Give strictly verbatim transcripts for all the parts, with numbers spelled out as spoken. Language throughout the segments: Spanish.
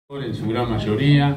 En su gran mayoría,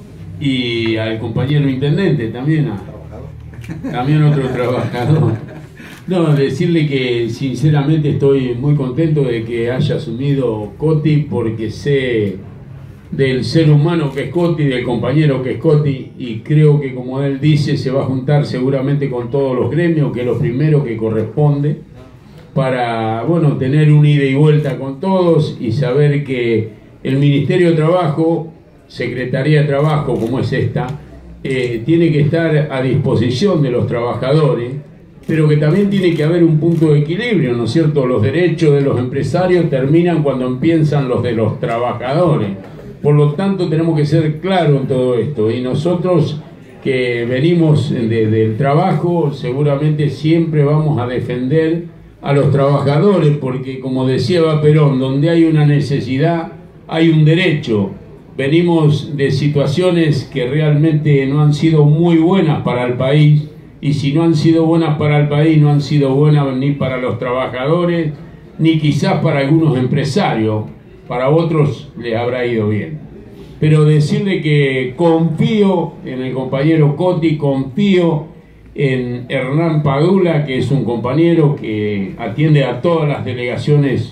y al compañero intendente también, a, también otro trabajador. No, decirle que sinceramente estoy muy contento de que haya asumido Coti, porque sé del ser humano que es Coti, del compañero que es Coti, y creo que, como él dice, se va a juntar seguramente con todos los gremios, que es lo primero que corresponde, para, bueno, tener un ida y vuelta con todos y saber que el Ministerio de Trabajo, Secretaría de Trabajo como es esta, eh, tiene que estar a disposición de los trabajadores, pero que también tiene que haber un punto de equilibrio, ¿no es cierto? Los derechos de los empresarios terminan cuando empiezan los de los trabajadores. Por lo tanto, tenemos que ser claros en todo esto. Y nosotros, que venimos de, del trabajo, seguramente siempre vamos a defender a los trabajadores, porque, como decía Eva Perón, donde hay una necesidad, hay un derecho. Venimos de situaciones que realmente no han sido muy buenas para el país, y si no han sido buenas para el país, no han sido buenas ni para los trabajadores, ni quizás para algunos empresarios. Para otros les habrá ido bien. Pero decirle que confío en el compañero Coti, confío en Hernán Padula, que es un compañero que atiende a todas las delegaciones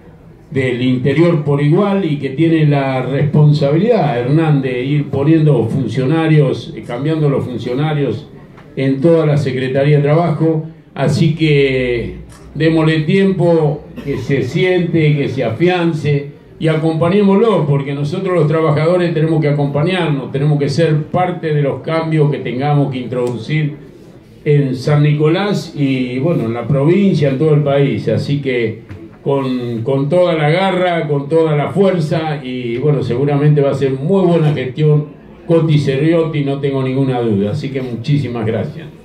del interior por igual, y que tiene la responsabilidad, Hernán, de ir poniendo funcionarios, cambiando los funcionarios en toda la Secretaría de Trabajo. Así que démosle tiempo, que se siente, que se afiance, y acompañémoslo, porque nosotros los trabajadores tenemos que acompañarnos, tenemos que ser parte de los cambios que tengamos que introducir en San Nicolás y, bueno, en la provincia, en todo el país. Así que Con, con toda la garra, con toda la fuerza, y bueno, seguramente va a ser muy buena gestión Coti Cerriotti, no tengo ninguna duda. Así que muchísimas gracias.